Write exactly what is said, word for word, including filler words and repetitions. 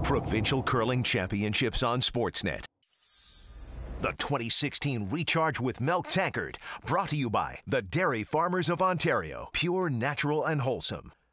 Provincial Curling Championships on Sportsnet. The twenty sixteen Recharge with Milk Tankard, brought to you by the Dairy Farmers of Ontario. Pure, natural, and wholesome.